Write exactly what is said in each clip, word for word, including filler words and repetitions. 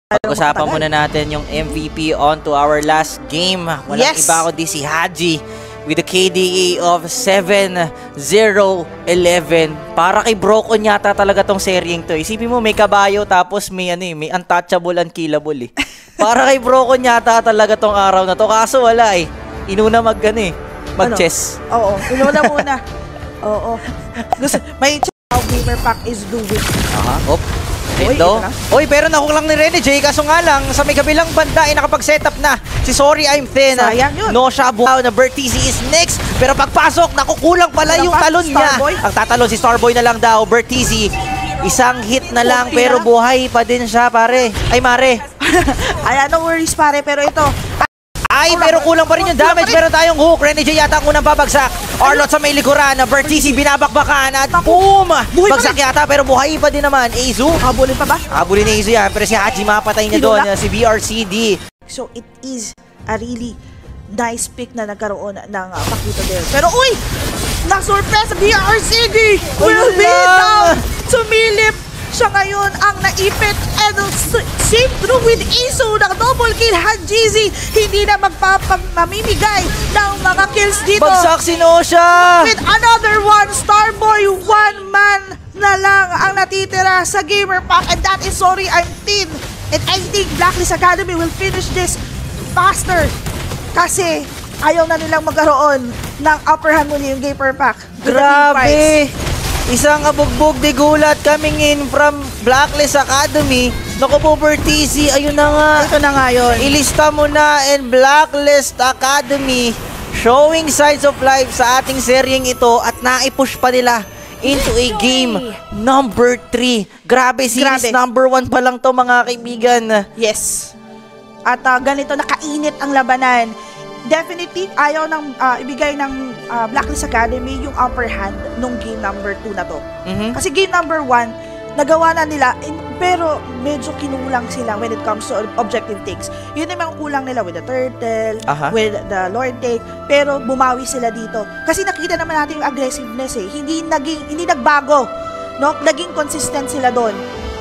Pag-usapan muna natin yung M V P on to our last game. Walang yes. iba kundi si Haji with a K D A of seven zero eleven. Para kay Broken yata talaga tong seryeng to. Isipin mo, may kabayo tapos may, ano, eh, may untouchable and killable eh. Para kay Broken yata talaga tong araw na to. Kaso wala eh. Inuna mag, ano, eh, mag-chess. Ano? Oo, inuna muna. Oo. Gusto, may how Gamer Pack is doing. Aha, op. Ito. Oy, pero nakuha lang ni Rene J. Kaso nga lang, sa may kabilang banda ay nakapag-setup na si Sorry I'm Thin. Sayang yun. No Shabu. Na Bertizi is next. Pero pagpasok, nakukulang pala yung talon niya. Ang tatalon si Starboy na lang daw. Bertizi, isang hit na lang pero buhay pa din siya, pare. Ay, mare. Ay, no worries, pare. Pero ito, ay, pero kulang pa rin yung damage. Meron tayong hook. Rene J yata ang unang babagsak. Arlot sa may likuran. Bertizi binabakbakan. At boom! Bagsak yata pero buhay pa din naman. Eizu. Habulin pa ba? Habulin ni Eizu yan. Pero si Haji mapatay niya doon. Si B R C D. So it is a really nice pick na nagkaroon ng uh, Pakito there. Pero uy! Na-surprise B R C D! Will be down! Sumilip siya ngayon ang naipit and same through with Eizu ng double kill. Hajizi hindi na magpapamimigay ng mga kills dito. Bagsak si Nosha! With another one, Starboy, one man na lang ang natitira sa Gamer Pack and that is Sorry I'm Thin. And I think Blacklist Academy will finish this faster kasi ayaw na nilang magkaroon ng upper hand muli yung Gamer Pack. Grabe! Isang kabugbog de gulat coming in from Blacklist Academy. Naku po, Bertizi, ayun na nga. Ito na nga yun. Ilista mo na and Blacklist Academy showing signs of life sa ating seryeng ito at naipush pa nila into a game number three. Grabe, series Grabe. number one pa lang to, mga kaibigan. Yes. At uh, ganito, nakainit ang labanan. Definitely, ayaw nang uh, ibigay ng uh, Blacklist Academy yung upper hand nung game number two na to. Mm-hmm. Kasi game number one, nagawa na nila, in, pero medyo kinulang sila when it comes to objective takes. Yun yung mga kulang nila with the turtle, uh-huh. with the lord take, pero bumawi sila dito. Kasi nakita naman natin yung aggressiveness eh. Hindi, naging, hindi nagbago. No? Naging consistent sila doon.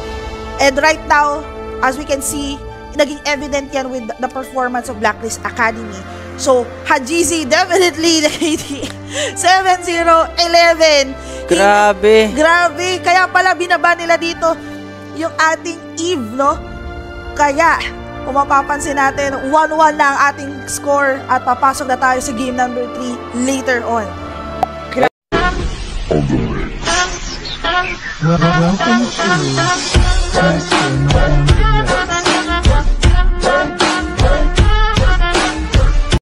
And right now, as we can see, naging evident yan with the performance of Blacklist Academy. So, Hajizi definitely seven zero eleven. Grabe. Grabe. Kaya pala binaba nila dito yung ating Eve, no? Kaya, kung mapapansin natin, one one na ang ating score at papasok na tayo sa game number three later on. Gra Welcome to